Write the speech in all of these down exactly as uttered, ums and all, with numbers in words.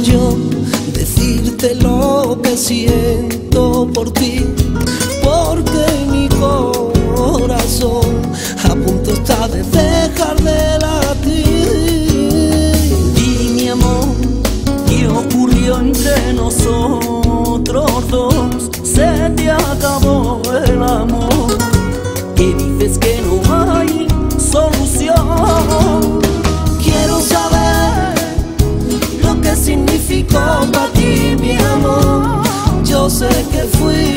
yo decirte lo que siento por ti, porque mi corazón a punto está de dejar de latir. Y mi amor, ¿qué ocurrió entre nosotros dos? Se te acabó el amor, que dices que no hay solución. Quiero saber lo que significó para ti, mi amor. Yo sé que fui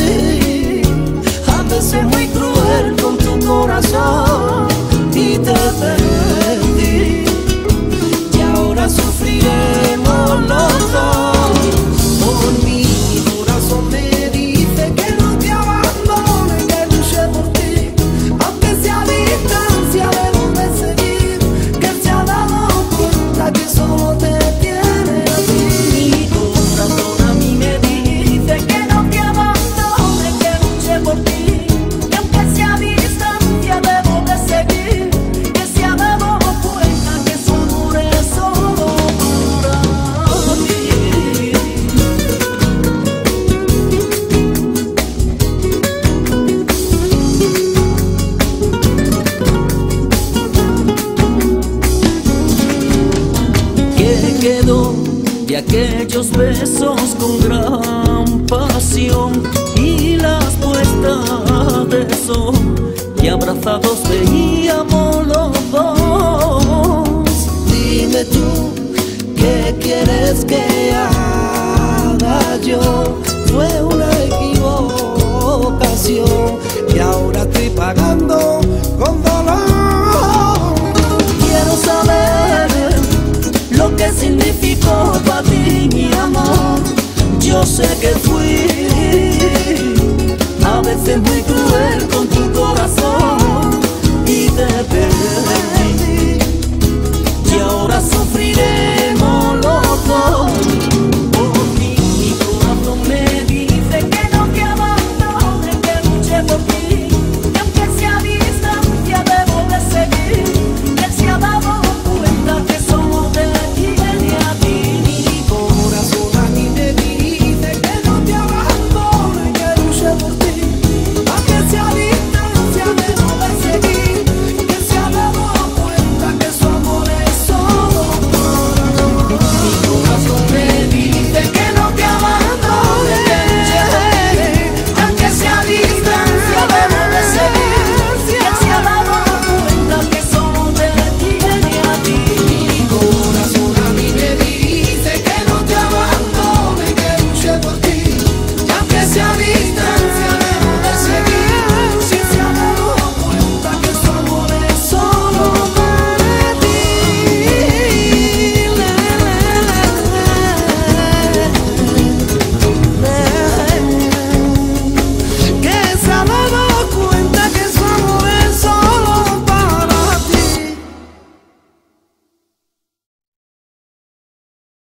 a veces muy cruel con tu corazón y te perdí, y ahora sufriremos los dos. Por mi corazón me dice que no te abandone, que luche por ti, aunque sea a distancia debo de seguir, que él se ha dado cuenta que solo te tiene a ti. Mi corazón a mí me dice que no te abandone, que luche por ti, que aunque sea a distancia debo de seguir, que se ha dado cuenta que su amor es solo para ti. ¿Qué quedó de aquellos besos con gran pasión y las puestas de sol, y abrazados veíamos los dos? Dime tú, ¿qué quieres que haga yo? Fue una equivocación y ahora estoy pagando con dolor. Quiero saber lo que significó para ti, mi amor. Yo sé que fui a veces muy cruel con tu corazón y te perdí, y ahora sufriremos los dos. Por ti mi corazón me dice que no te abandone, que luche por ti.